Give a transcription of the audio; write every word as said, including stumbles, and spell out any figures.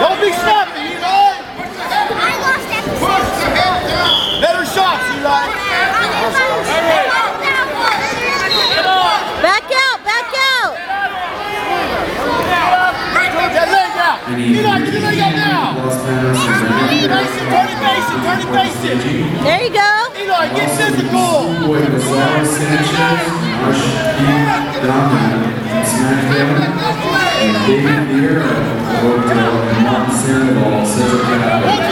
Don't be snappy, Eli. Better shots, Eli. Back out, back out. That leg out. Eli, get your leg out now. Base it, turn it, base it, turn it, base it. There you go. Eli, get physical. And David Beer of Hotel Mountain Sandoval, Central Canada.